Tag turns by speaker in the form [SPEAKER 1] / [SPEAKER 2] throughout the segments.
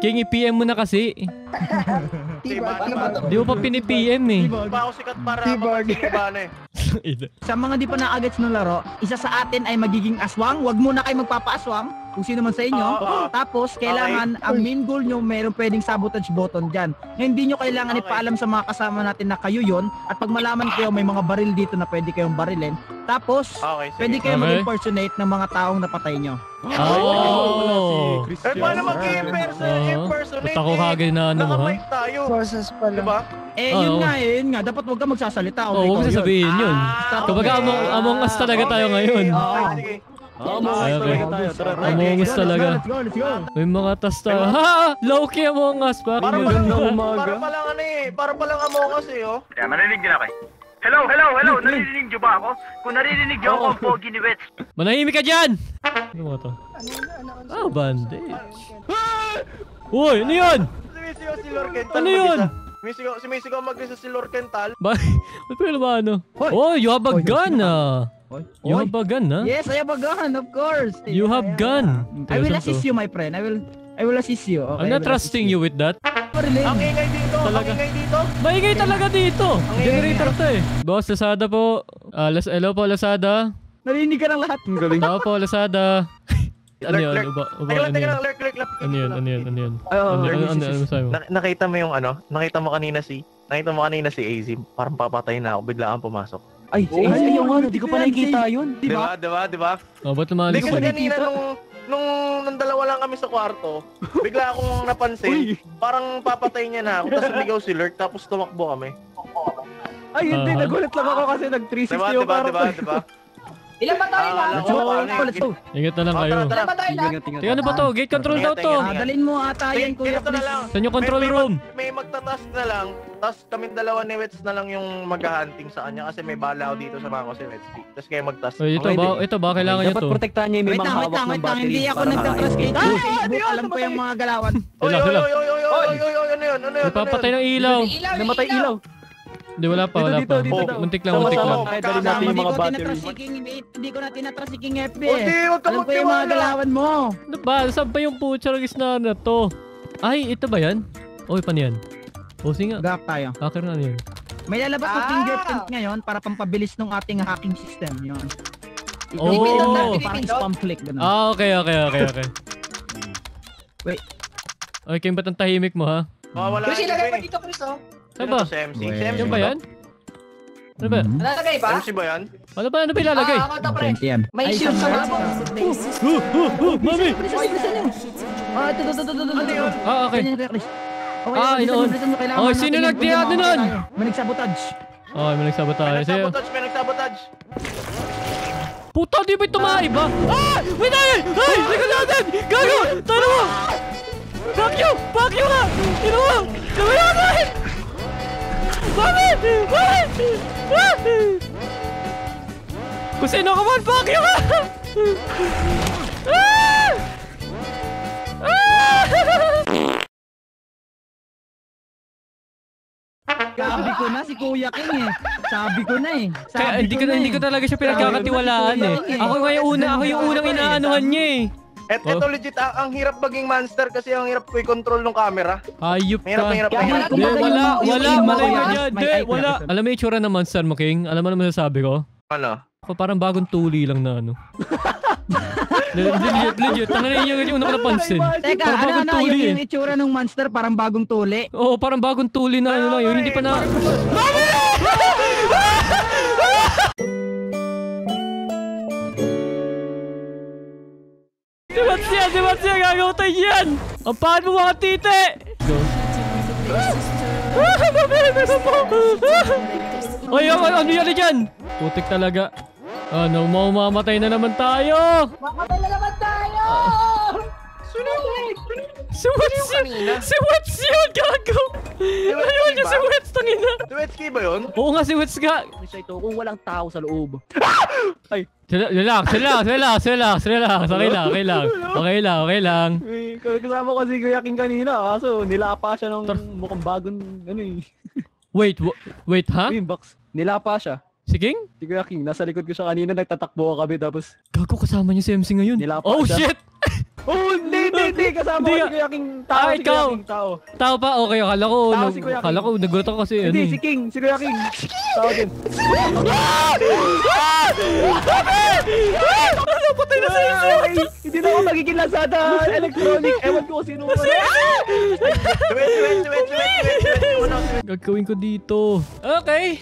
[SPEAKER 1] King, i-PM mo na kasi. Di mo pa pini-PM eh.
[SPEAKER 2] Di ba ako sikat para mapagsikiban eh.
[SPEAKER 3] Sa mga di pa na-agets ng laro, isa sa atin ay magiging aswang. Huwag muna kayo magpapa-aswang kung sino man sa inyo. Tapos, kailangan ang main goal nyo, mayroon pwedeng sabotage button dyan. Hindi nyo kailangan ipaalam sa mga kasama natin na kayo yon. At pag malaman kayo, may mga baril dito na pwede kayong barilin. Tapos, pwede kayong mag-impersonate ng mga taong napatay nyo.
[SPEAKER 1] Oh!
[SPEAKER 2] Eh, paano mag-impersonate?
[SPEAKER 1] Ba't ako kagad na ano mo, ha?
[SPEAKER 2] Nakamike tayo.
[SPEAKER 4] Process pala.
[SPEAKER 2] Diba?
[SPEAKER 3] Yun nga. Dapat huwag ka magsasalita.
[SPEAKER 1] Oo, huwag mo sasabihin yun. Kapag Among Us talaga tayo ngayon.
[SPEAKER 2] Sige.
[SPEAKER 1] Among Us talaga.
[SPEAKER 3] Let's go.
[SPEAKER 1] May mga tasta. Ha! Low-key Among Us.
[SPEAKER 2] Para palang Among Us eh, oh.
[SPEAKER 5] Kaya marinig din ako eh. Hello! Naririnig niyo ba ako? Kung naririnig niyo ako, ang pogi ni Wets.
[SPEAKER 1] Manahimik ka dyan! Ano mo ito? Bandage. Uy, ano yun?
[SPEAKER 2] Sumisigaw si Lord Kental.
[SPEAKER 1] Ano yun?
[SPEAKER 2] Sumisigaw mag-isa si Lord Kental.
[SPEAKER 1] Ba't pa yung ano? Oh, you have a gun ah! You have a gun ah?
[SPEAKER 3] Yes, I have a gun, of course.
[SPEAKER 1] You have gun.
[SPEAKER 3] I will assist you, my friend. I will assist you. Okay,
[SPEAKER 1] I'm not trusting you with that.
[SPEAKER 2] Ang ingay dito.
[SPEAKER 1] Maingay talaga dito. Generator to eh. Boss, Lazada po. Hello po, Lazada.
[SPEAKER 3] Narinig ka ng lahat. Ang galing.
[SPEAKER 1] Tao po, Lazada. Ano yun? Ano yun?
[SPEAKER 2] Nakita mo yung ano? Nakita mo kanina si AZ. Parang papatay na ako. Biglaan pumasok.
[SPEAKER 3] Ay, si AZ yung ano. Di ko pa nakikita yun.
[SPEAKER 2] Diba?
[SPEAKER 1] Oh, ba't lumalis
[SPEAKER 2] Hindi
[SPEAKER 1] ka?
[SPEAKER 2] kasi kanina nung dalawa lang kami sa kwarto, bigla akong napansin, parang papatay niya na ako, tapos sumigaw si Lurk, tapos tumakbo kami.
[SPEAKER 3] Ay, hindi. Nagulat lang ako kasi nag-360 yung kwarto.
[SPEAKER 2] Diba?
[SPEAKER 4] Ilan ba tayo na?
[SPEAKER 3] Let's go.
[SPEAKER 1] Ingat na lang kayo.
[SPEAKER 4] Ilan ba tayo na?
[SPEAKER 1] Tingnan ano ba to? Gate control daw to.
[SPEAKER 3] Dalhin mo ata yan, kuya.
[SPEAKER 2] Ganito na lang.
[SPEAKER 1] Saan yung control room?
[SPEAKER 2] May magtatask na lang, tapos kami dalawa ni Wets na lang yung mag-hunting sa kanya kasi may bala ako dito sa mga ko si Wets. Tapos kayo mag-task.
[SPEAKER 1] Ito ba? Kailangan nyo to.
[SPEAKER 6] Dapat protektahan niya yung may mga hawak ng battery.
[SPEAKER 3] Hindi ako nagtatrust kay Facebook. Alam ko yung mga galawan.
[SPEAKER 2] Oy, ano yun?
[SPEAKER 1] Nagpapatay ng ilaw.
[SPEAKER 6] Namatay ilaw.
[SPEAKER 1] Hindi, wala pa. Muntik lang.
[SPEAKER 6] Dali natin yung mga battery.
[SPEAKER 3] Hindi ko na tinatrust si King FB.
[SPEAKER 2] Huwag ka
[SPEAKER 3] Alam ko yung mga galawan mo.
[SPEAKER 1] Ano ba? Saan pa yung pucharagis na to? Ay, ito ba yan? Oy, paano yan? Sige nga.
[SPEAKER 3] Gak tayo.
[SPEAKER 1] Hacker na yan.
[SPEAKER 3] May lalabas na fingerprint ngayon para pampabilis ng ating hacking system. Yun. Parang spam click.
[SPEAKER 1] Okay.
[SPEAKER 3] Wait.
[SPEAKER 1] Okay, King, ba't ang tahimik mo ha?
[SPEAKER 2] Wala.
[SPEAKER 4] Chris, ilagay pa dito, Chris, oh.
[SPEAKER 1] Saan ba?
[SPEAKER 2] Si MC.
[SPEAKER 1] Yan ba yan? Ano ba?
[SPEAKER 4] Nalalagay ba?
[SPEAKER 2] MC ba yan?
[SPEAKER 1] Ano ba ilalagay?
[SPEAKER 4] Ako ito, pre.
[SPEAKER 3] Yan.
[SPEAKER 4] May shield sa mga box.
[SPEAKER 1] Mami!
[SPEAKER 3] Ito.
[SPEAKER 1] Okay.
[SPEAKER 3] Inoon.
[SPEAKER 1] Sino nagtiyan nun?
[SPEAKER 3] May nagsabotage.
[SPEAKER 1] Okay, may nagsabotage.
[SPEAKER 2] May nagsabotage.
[SPEAKER 1] Puta, di ba ito maiba? Wait! Ay! Likod natin! Gago! Tano mo! Fuck you nga! Ino mo! Gawin natin! Mami! Kung sino ka man, fuck you nga!
[SPEAKER 3] Sabi ko na si Kuya King eh. Sabi ko na eh.
[SPEAKER 1] Kaya hindi ko talaga siya pinagkakatiwalaan eh. Ako yung unang inaanuhan niya eh.
[SPEAKER 2] Ito legit, ang hirap maging monster kasi ang hirap ko i-control ng camera.
[SPEAKER 1] Ayup ka.
[SPEAKER 2] Mahirap.
[SPEAKER 1] Wala. Alam mo yung itsura ng monster mo, King? Alam mo naman sasabi ko?
[SPEAKER 2] Ano?
[SPEAKER 1] Ako parang bagong tuli lang na ano. Legit. Tanganin niyo yung una ko napansin.
[SPEAKER 3] Teka, ano yung itsura ng monster parang bagong tuli?
[SPEAKER 1] Oo, parang bagong tuli na ano lang. Yung hindi pa na... Di ba't siya gagawin yan? Ang paan mo mga tite! Go. Oy, ano yan dyan? Putik talaga. Ano, mamamatay na naman tayo!
[SPEAKER 4] Mamatay na naman tayo!
[SPEAKER 1] Si Wets yun, gago! Ayun niya si Wets, tangina!
[SPEAKER 2] Si Wetsky ba yun?
[SPEAKER 1] Oo nga, si Wets nga!
[SPEAKER 6] Ito kung walang tao sa loob.
[SPEAKER 1] Ay! Relax. Okay lang.
[SPEAKER 6] Kasama ko si Kuya King kanina, kaso nilapa siya ng mukhang bagong ano eh.
[SPEAKER 1] Wait, ha?
[SPEAKER 6] Yung box. Nilapa siya.
[SPEAKER 1] Si King?
[SPEAKER 6] Si Kuya King, nasa likod ko siya kanina, nagtatakbo kami tapos...
[SPEAKER 1] Gago, kasama niyo si MC ngayon.
[SPEAKER 6] Nilapa
[SPEAKER 1] Oh
[SPEAKER 6] siya.
[SPEAKER 1] shit!
[SPEAKER 6] Oh, hindi. Kasama
[SPEAKER 1] Hindi
[SPEAKER 6] ko
[SPEAKER 1] ka-
[SPEAKER 6] si Kuya King. Tao,
[SPEAKER 1] Ah,
[SPEAKER 6] si
[SPEAKER 1] ikaw.
[SPEAKER 6] Kuya King. Tao.
[SPEAKER 1] Tao pa? Okay, akala ko,
[SPEAKER 6] Tao si Kuya King.
[SPEAKER 1] akala ko, nagulat ako kasi, ano
[SPEAKER 6] Hindi,
[SPEAKER 1] eh.
[SPEAKER 6] si King. Si Kuya King. Tao din.
[SPEAKER 1] Patay na sa
[SPEAKER 6] Ay, hindi na ako magiging Lazada Electronic. Ewan ko kung sino mo.
[SPEAKER 2] Wait.
[SPEAKER 1] Gagawin ko dito. Okay,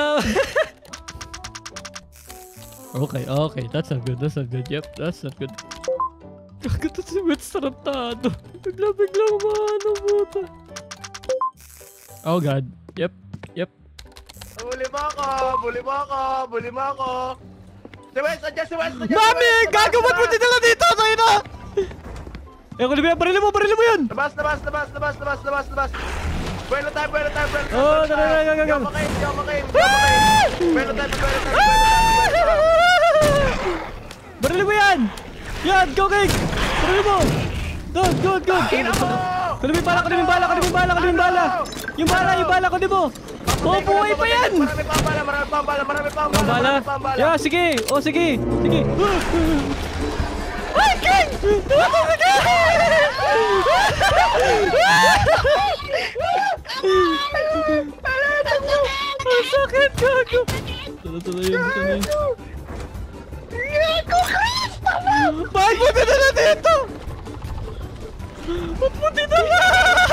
[SPEAKER 1] okay. That's not good. Yep, that's not good. Gagawin to si Wets tarantado. Bigla maano puta. Oh God. Yep.
[SPEAKER 2] Buli mo ako. Si Wes, andyan si Wes.
[SPEAKER 1] Mami! Gagawin mo din nila dito! Tayo na! Eh, kung barilin mo yun!
[SPEAKER 2] Labas. Buelo tayo.
[SPEAKER 1] Oh, tara.
[SPEAKER 2] Di ako makain. Buelo tayo.
[SPEAKER 1] Barilin mo yan! Yan! Go, Cake! Barilin mo! Good!
[SPEAKER 2] Ina mo!
[SPEAKER 1] Kunin mo yung bala! Yung bala, kunin mo! Oh, buhay pa yan!
[SPEAKER 2] Marami pang bala.
[SPEAKER 1] Yeah, sige! Oh, sige! Ay, King! Ang sakit, gago! Tuloy yun. Bakit mo dinala dito? Ba't mo dinala?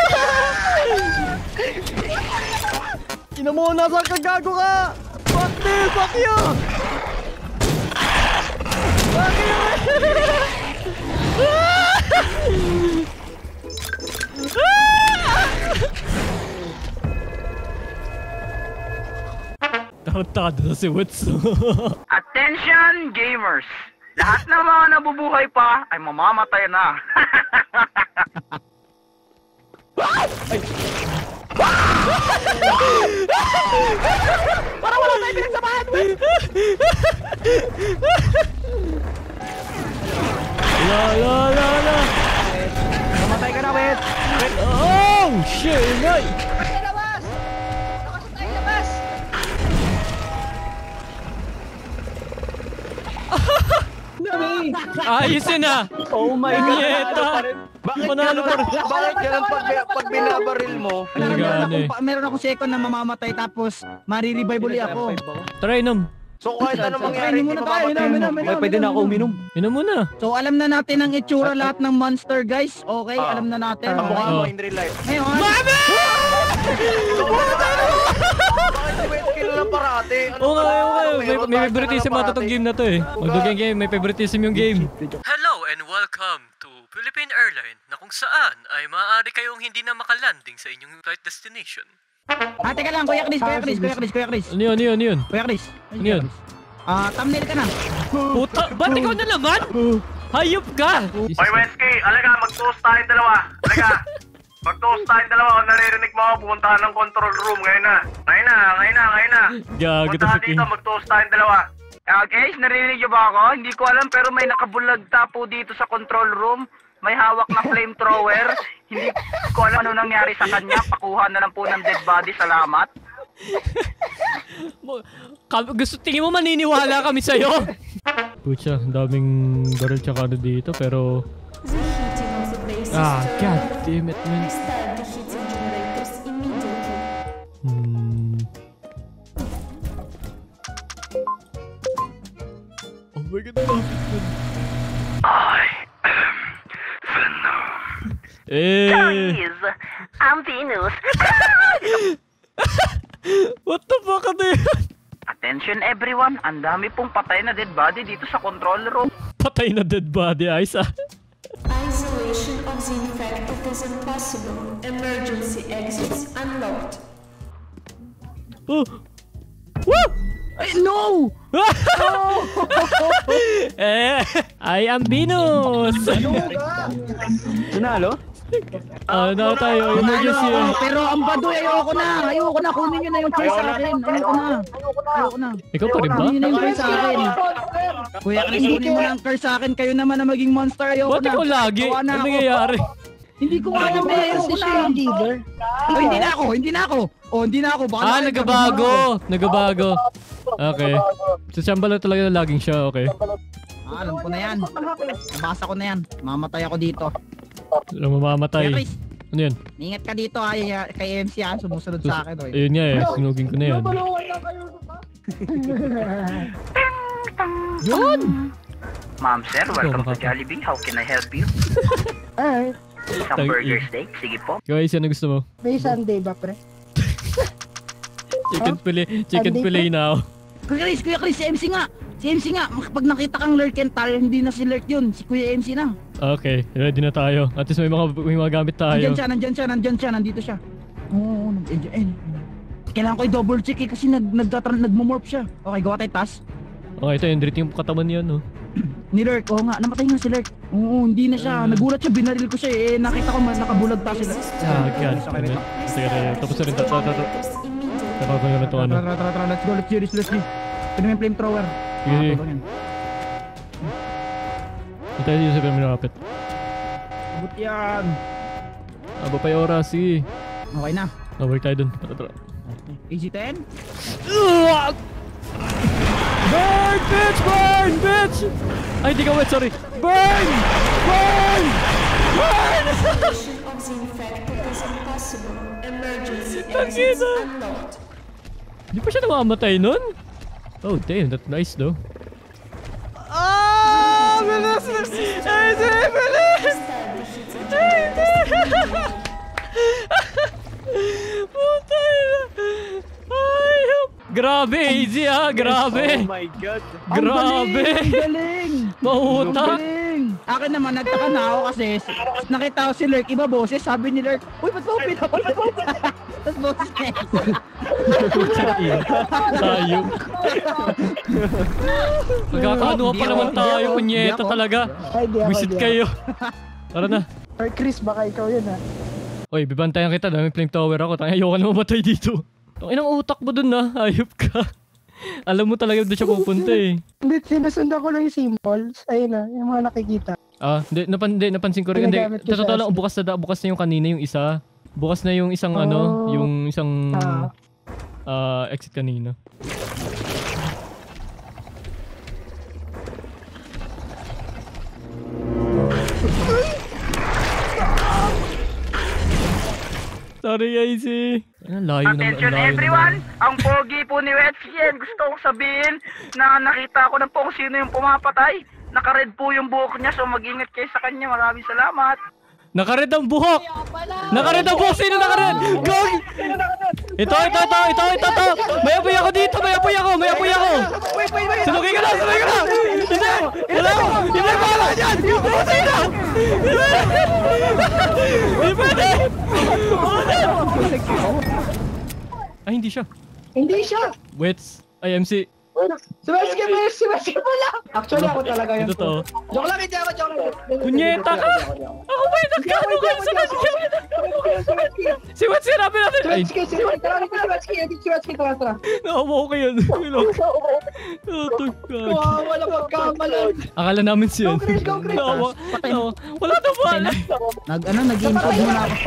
[SPEAKER 1] Ina mo, nasa kagago ka! Fuck this! Fuck you! Tarantado na si Wets.
[SPEAKER 5] Attention gamers! Lahat ng mga nabubuhay pa ay mamamatay na.
[SPEAKER 6] Para wala tayo pinagsamahan, Wes!
[SPEAKER 1] La.
[SPEAKER 6] Namatay ka na, Wes!
[SPEAKER 1] Oh, shit, Inay!
[SPEAKER 4] Sa labas! Lakas na tayo labas!
[SPEAKER 6] Nami!
[SPEAKER 1] Ayos yun ah!
[SPEAKER 6] Oh my God!
[SPEAKER 1] Nyeta! Panalo pa rin.
[SPEAKER 2] Bakit ganun pag binabaril mo?
[SPEAKER 1] Talaga, ano eh.
[SPEAKER 3] Meron akong second na mamamatay tapos marirevive uli ako.
[SPEAKER 1] Try inom.
[SPEAKER 2] So kahit ano mangyari,
[SPEAKER 3] Inom
[SPEAKER 2] hindi
[SPEAKER 3] muna tayo,
[SPEAKER 2] mamamatay mo.
[SPEAKER 6] Pwede na ako uminom.
[SPEAKER 1] Inom muna.
[SPEAKER 3] So alam na natin ang itsura lahat ng monster guys. Okay,
[SPEAKER 2] Ah.
[SPEAKER 3] alam na natin.
[SPEAKER 2] Ang mukha mo
[SPEAKER 1] Oh.
[SPEAKER 2] in real life.
[SPEAKER 3] Ngayon,
[SPEAKER 2] Bakit si Wes kilala parati? Ano
[SPEAKER 1] Oo nga,
[SPEAKER 2] ba?
[SPEAKER 1] oo nga.
[SPEAKER 2] Ano
[SPEAKER 1] May
[SPEAKER 2] meron?
[SPEAKER 1] favoritism
[SPEAKER 2] Bakit
[SPEAKER 1] ata tong
[SPEAKER 2] kilala
[SPEAKER 1] game na to eh. Magdugang game, may favoritism yung game.
[SPEAKER 7] Hello and welcome to Philippine Airline na kung saan ay maaari kayong hindi na makalanding sa inyong flight destination.
[SPEAKER 3] teka lang, Kuya Chris.
[SPEAKER 1] Ano yun?
[SPEAKER 3] Kuya Chris.
[SPEAKER 1] Ano yun?
[SPEAKER 3] Thumbnail ka na.
[SPEAKER 1] Puta, ba't ikaw na naman? Hayop ka!
[SPEAKER 5] Hoy, Wensky, alaga, mag-toast tayo dalawa. Alaga, mag-toast tayo dalawa. Kung naririnig mo ako, pumuntahan ng control room. Ngayon na.
[SPEAKER 1] Gago to
[SPEAKER 5] Puntahan
[SPEAKER 1] si King.
[SPEAKER 5] dito, mag-toast tayo dalawa. Guys, naririnig niyo ba ako? Hindi ko alam, pero may nakabulagta po dito sa control room. May hawak na flamethrower. Hindi ko alam ano nangyari sa kanya. Pakuha na lang po ng dead body. Salamat.
[SPEAKER 1] Gusto, tingin mo maniniwala kami sa'yo? Pucha, ang daming barrel tsaka ano dito, pero...
[SPEAKER 8] The heating of the base
[SPEAKER 1] Ah,
[SPEAKER 8] is
[SPEAKER 1] god
[SPEAKER 8] turned
[SPEAKER 1] damn it, man.
[SPEAKER 8] Restart the heating generators immediately.
[SPEAKER 1] Oh my god, lapit yun.
[SPEAKER 5] Guys, I'm Venus.
[SPEAKER 1] What the fuck ano yun?
[SPEAKER 5] Attention everyone, ang dami pong patay na dead body dito sa control room.
[SPEAKER 1] Patay na dead body, ayos ah.
[SPEAKER 8] Isolation of the infected is impossible. Emergency exits unlocked.
[SPEAKER 1] Oh! Woo!
[SPEAKER 3] Ay, no!
[SPEAKER 1] I am Venus!
[SPEAKER 6] Sunalo?
[SPEAKER 1] Ano tayo? Emergency.
[SPEAKER 3] Ano, pero ang baduy, ayoko na. Kunin nyo na yung choice sa akin. Ayoko na.
[SPEAKER 1] Ikaw pa rin ba?
[SPEAKER 3] Kunin nyo na yung curse sa akin. Kuya Chris, kunin mo na ang curse sa akin. Kayo naman na maging monster. Ayoko
[SPEAKER 1] Ba't
[SPEAKER 3] na.
[SPEAKER 1] ikaw lagi?
[SPEAKER 3] Gawa na
[SPEAKER 1] Ano
[SPEAKER 3] ako.
[SPEAKER 1] nangyayari?
[SPEAKER 3] Hindi ko nga alam eh. Ayoko na. Oh, hindi na ako. Oh, hindi na ako. Baka
[SPEAKER 1] Ah,
[SPEAKER 3] na-
[SPEAKER 1] nagabago. Okay. So, siyamba lang talaga na laging siya, okay.
[SPEAKER 3] Alam ko na yan. Nabasa ko na yan. Mamatay ako dito.
[SPEAKER 1] Alam mo mamamatay.
[SPEAKER 3] Kuya Chris,
[SPEAKER 1] Ano yan?
[SPEAKER 3] ingat ka dito ha. Kay MC ha. Sumusunod sa akin. Oy.
[SPEAKER 1] Ayun nga eh, sunugin ko na yan.
[SPEAKER 3] Yun!
[SPEAKER 5] Ma'am sir, welcome to
[SPEAKER 1] makaka-
[SPEAKER 5] Jollibee. How can I help you?
[SPEAKER 9] Ay,
[SPEAKER 5] Isang burger steak, sige po.
[SPEAKER 1] Guys, ano gusto mo?
[SPEAKER 9] may Sunday ba, pre?
[SPEAKER 1] Chicken
[SPEAKER 9] Sunday
[SPEAKER 1] fillet na ako.
[SPEAKER 3] Kuya Chris, si MC nga. Si MC nga. Pag nakita kang lurk and tar, hindi na si lurk yun. Si Kuya MC na.
[SPEAKER 1] Okay, ready na tayo. At least may mga gamit tayo.
[SPEAKER 3] Nandyan siya. Nandito siya. Oo, kailangan ko i-double check eh kasi nagmomorph siya. Okay, gawa tayo task.
[SPEAKER 1] Okay, ito yung yung katawan niya, no?
[SPEAKER 3] Ni Lurk, oo nga, namatay nga si Lurk. Oo, hindi na siya. Nagulat siya, binaril ko siya eh. Nakita ko nakabulag ta sila.
[SPEAKER 1] Ah, God. Sige, tapos na rin. Tapos na rin ito, ano?
[SPEAKER 3] Tara, let's go. Let's go. Pwede mo yung flamethrower.
[SPEAKER 1] Sige. Ito yung sa pinapit.
[SPEAKER 3] Abot yan.
[SPEAKER 1] Aba pa yung oras, sige.
[SPEAKER 3] Okay na.
[SPEAKER 1] Balik tayo dun. Tara.
[SPEAKER 3] Easy 10.
[SPEAKER 1] Burn, bitch! Burn, bitch! Ay, hindi ka wet, sorry. Burn! Burn! Burn!
[SPEAKER 8] Isolation of the infected is impossible. Emergency exits unlocked.
[SPEAKER 1] Di pa siya namamatay nun? Oh, damn, that's nice though. Ah! Bilis! Ay, bilis! Puta na! Ay, grabe, easy ah! Grabe!
[SPEAKER 6] Oh my God.
[SPEAKER 1] Grabe!
[SPEAKER 3] Ang galing!
[SPEAKER 1] Mahuta!
[SPEAKER 3] Akin naman, nagtaka na ako kasi nakita ko si Lurk, iba boses, sabi ni Lurk, uy, ba't mo pinapala? Tapos boses niya.
[SPEAKER 1] Tayo. Magkakaano pa naman tayo, punyeta talaga.
[SPEAKER 9] Ay, di ako.
[SPEAKER 1] Visit kayo. Tara na.
[SPEAKER 9] Or Chris, baka ikaw yun ha.
[SPEAKER 1] Oy, bibantayan kita. Daming flame tower ako. Tangina, ayoko na mamatay dito. Ang inang utak mo dun na. Ayop ka. Alam mo talaga doon siya pupunta eh.
[SPEAKER 9] Hindi, sinusundan ko lang yung symbols. Ayun na, yung mga nakikita.
[SPEAKER 1] Ah, hindi, napansin ko rin. Hindi,
[SPEAKER 9] Ginagamit ko
[SPEAKER 1] totoo
[SPEAKER 9] siya
[SPEAKER 1] lang, bukas na yung kanina yung isa. Bukas na yung isang ano, yung isang exit kanina. Sorry guys eh. Layo naman.
[SPEAKER 5] Attention everyone! Ang pogi po ni Wetsien. Gusto kong sabihin na nakita ko na po kung sino yung pumapatay. Naka-red po yung buhok niya, so mag-ingat kayo sa kanya. Maraming salamat.
[SPEAKER 1] Naka-red ang buhok! Naka-red ang buhok! Sino naka-red? Gog! Ito! May apoy ako dito! May apoy ako! Sunugin ka na! Hindi! Hindi pala ka dyan! Pumusay na! Hindi pwede! Ay, hindi siya.
[SPEAKER 9] Hindi siya!
[SPEAKER 1] Wets. Ay, MC.
[SPEAKER 9] Si Wesley pala! Actually, ako talaga yun.
[SPEAKER 1] Ito to.
[SPEAKER 9] Joke lang, hindi ako, joke lang.
[SPEAKER 1] Kunyeta ka! Ako ba yung nagkano ka sa kanya? Si Wets, sinabi natin! Ay,
[SPEAKER 9] Si Wesley, tara.
[SPEAKER 1] nakawa ko kayo.
[SPEAKER 9] Wala magkamalan.
[SPEAKER 1] Akala namin siya.
[SPEAKER 9] Go, Chris, go, Chris.
[SPEAKER 1] Wala na ba?
[SPEAKER 3] Nag-info muna ako.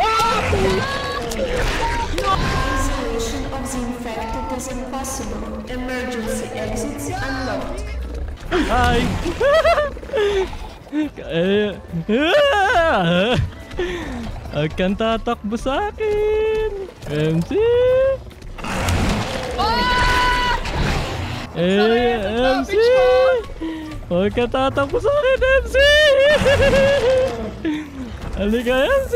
[SPEAKER 8] Isolation of the infected is impossible. Emergency exits unlocked.
[SPEAKER 1] Hi! Huwag kang tatakbo sa akin! MC! MC! Huwag kang tatakbo sa akin, MC! Halika, MC!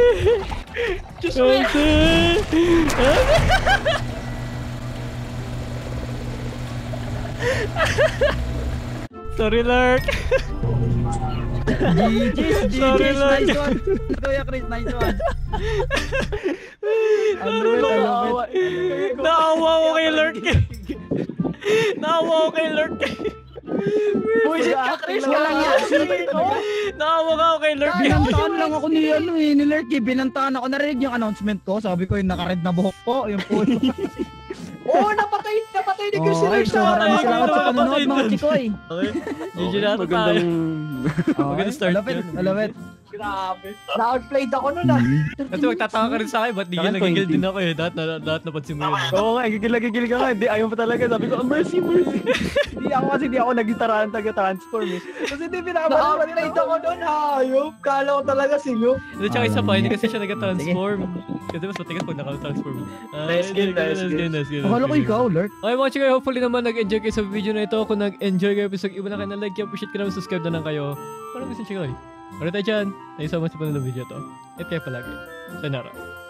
[SPEAKER 1] MC! Sorry, Lurk! Sorry, Lurk!
[SPEAKER 3] Nice one. Kuya Chris, nice one.
[SPEAKER 1] Naawa ko kay Lurk! Naawa ko kay Lurk!
[SPEAKER 3] Bullshit ka, Chris. Walang yan.
[SPEAKER 1] Naawa ka ako kay Lurk!
[SPEAKER 3] Binantaan lang ako ni Lurk. Binantaan ako. Narinig yung announcement ko. Sabi ko yung naka-red na buhok po. Yung po.
[SPEAKER 9] Oo, napatay ni Chris si Lurk sa
[SPEAKER 3] Maraming salamat sa panonood mga chikoy.
[SPEAKER 1] Okay, GG na ito tayo. Maganda start.
[SPEAKER 3] Malapit.
[SPEAKER 9] Grabe. Na-outplayed ako nun ah.
[SPEAKER 1] Kasi magtataka ka rin sa akin, ba't gigil din ako eh. Dapat napansin mo yun.
[SPEAKER 6] Oo nga, gigil ka nga. Hindi, ayaw pa talaga. Sabi ko, mercy. Hindi ako naging taga-transform eh. Kasi hindi pinakabaliwan
[SPEAKER 9] Na-outplayed ako nun, hayop. Kala ko talaga sino.
[SPEAKER 1] Hindi, tsaka isa pa, hindi kasi siya nag-transform. Kasi mas matigas pag naka-transform.
[SPEAKER 2] Nice game.
[SPEAKER 3] Akala ko ikaw, Lord.
[SPEAKER 1] Okay mga chika, hopefully naman nag-enjoy kayo sa video na ito. Kung nag-enjoy kayo, please iba na kayo na like, appreciate ka naman, subscribe na lang kayo. Parang gusto chika eh. Para tayo dyan. Thank you so much sa panonood ng video to. At kayo palagi. Sayonara.